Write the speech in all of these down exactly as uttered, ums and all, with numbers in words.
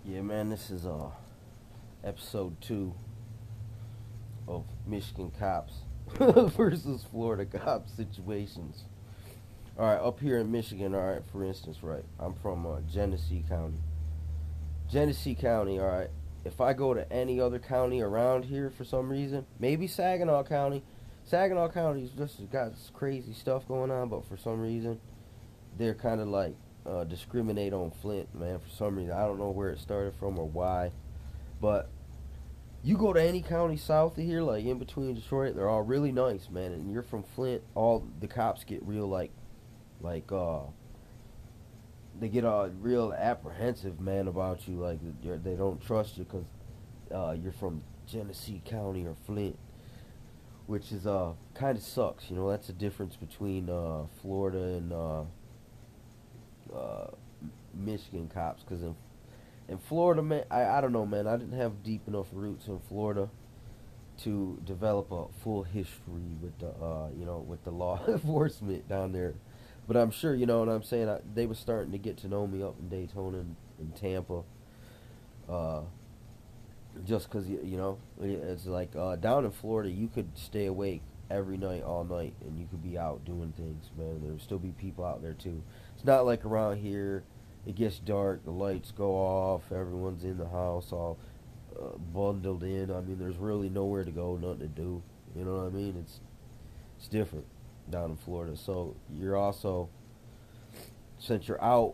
Yeah, man, this is uh episode two of Michigan cops versus Florida cops situations. All right, up here in Michigan, all right, for instance, right, I'm from uh, Genesee County. Genesee County, all right. If I go to any other county around here for some reason, maybe Saginaw County, Saginaw County's just got this crazy stuff going on, but for some reason, they're kind of like uh, discriminate on Flint, man. For some reason, I don't know where it started from or why, but you go to any county south of here, like in between Detroit, they're all really nice, man. And you're from Flint, all the cops get real like, like uh, they get uh real apprehensive, man, about you. Like you're, they don't trust you because uh, you're from Genesee County or Flint, which is uh kind of sucks. You know, that's the difference between uh Florida and uh, uh Michigan cops. Because in in Florida, man, I, I don't know, man. I didn't have deep enough roots in Florida to develop a full history with the, uh, you know, with the law enforcement down there. But I'm sure, you know what I'm saying. I, they were starting to get to know me up in Daytona and in Tampa. Uh, just because you, you know, it's like uh, down in Florida, you could stay awake every night, all night, and you could be out doing things, man. There would still be people out there too. It's not like around here. It gets dark, the lights go off, everyone's in the house all uh, bundled in. I mean, there's really nowhere to go, nothing to do. You know what I mean? It's it's different down in Florida. So you're also, since you're out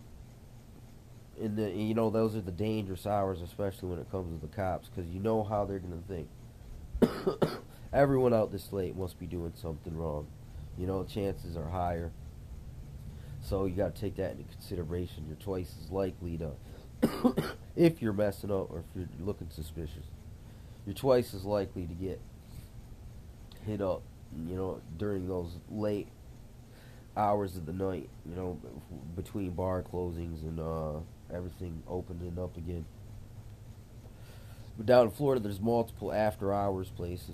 in the, you know, those are the dangerous hours, especially when it comes to the cops, because you know how they're gonna think. Everyone out this late must be doing something wrong. You know, chances are higher. So you got to take that into consideration. You're twice as likely to, if you're messing up or if you're looking suspicious, you're twice as likely to get hit up, you know, during those late hours of the night, you know, between bar closings and uh, everything opening up again. But down in Florida, there's multiple after hours places.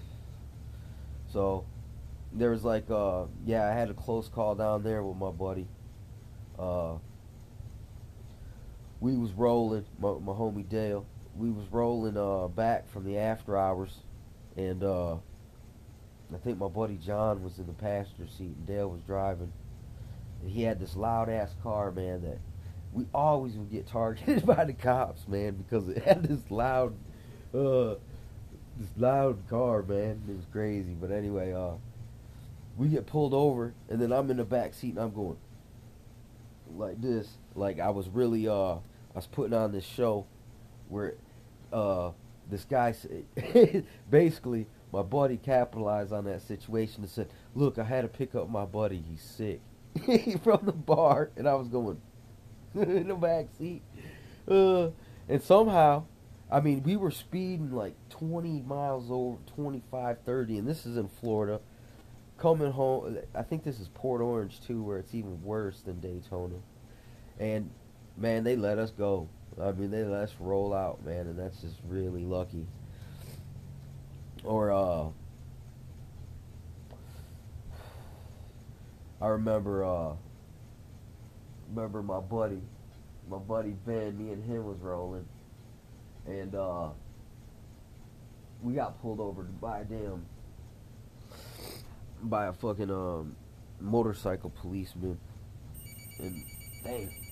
So there was like, uh, yeah, I had a close call down there with my buddy. Uh, we was rolling, my, my homie Dale. We was rolling uh, back from the after hours, and uh, I think my buddy John was in the passenger seat, and Dale was driving. And he had this loud ass car, man, that we always would get targeted by the cops, man, because it had this loud, uh, this loud car, man. It was crazy, but anyway, uh. we get pulled over, and then I'm in the back seat, and I'm going like this. Like I was really, uh, I was putting on this show where, uh, this guy said, basically, my buddy capitalized on that situation and said, "Look, I had to pick up my buddy. He's sick," from the bar, and I was going in the back seat, uh, and somehow, I mean, we were speeding like twenty miles over, twenty-five, thirty, and this is in Florida. Coming home, I think this is Port Orange too, where it's even worse than Daytona. And man, they let us go. I mean, they let us roll out, man, and that's just really lucky. Or uh, I remember, uh, remember my buddy, my buddy Ben. Me and him was rolling, and uh, we got pulled over by a damn. by a fucking um motorcycle policeman, and damn,